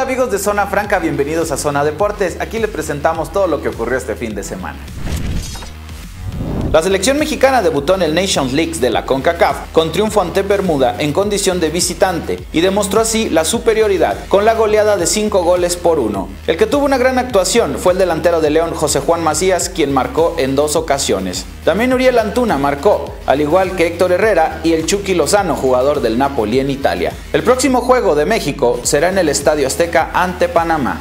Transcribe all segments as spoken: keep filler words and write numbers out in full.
Hola amigos de Zona Franca, bienvenidos a Zona Deportes. Aquí les presentamos todo lo que ocurrió este fin de semana. La selección mexicana debutó en el Nations League de la CONCACAF con triunfo ante Bermuda en condición de visitante y demostró así la superioridad con la goleada de cinco goles por uno. El que tuvo una gran actuación fue el delantero de León, José Juan Macías, quien marcó en dos ocasiones. También Uriel Antuna marcó, al igual que Héctor Herrera y el Chucky Lozano, jugador del Napoli en Italia. El próximo juego de México será en el Estadio Azteca ante Panamá.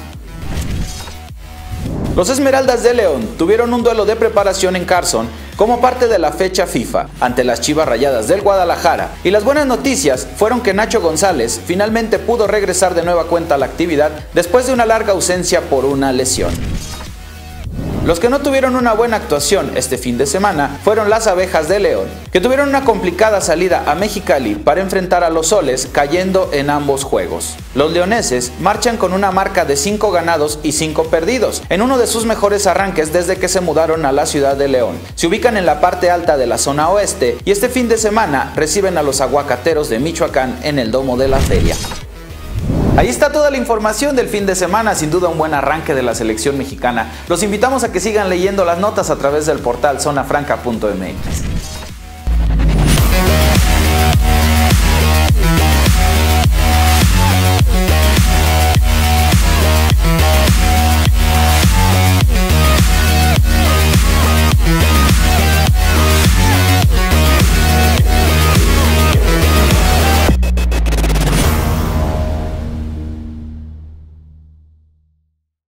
Los Esmeraldas de León tuvieron un duelo de preparación en Carson como parte de la fecha FIFA ante las Chivas Rayadas del Guadalajara, y las buenas noticias fueron que Nacho González finalmente pudo regresar de nueva cuenta a la actividad después de una larga ausencia por una lesión. Los que no tuvieron una buena actuación este fin de semana fueron las Abejas de León, que tuvieron una complicada salida a Mexicali para enfrentar a los Soles, cayendo en ambos juegos. Los leoneses marchan con una marca de cinco ganados y cinco perdidos, en uno de sus mejores arranques desde que se mudaron a la ciudad de León. Se ubican en la parte alta de la zona oeste y este fin de semana reciben a los Aguacateros de Michoacán en el Domo de la Feria. Ahí está toda la información del fin de semana, sin duda un buen arranque de la selección mexicana. Los invitamos a que sigan leyendo las notas a través del portal zona franca punto m x.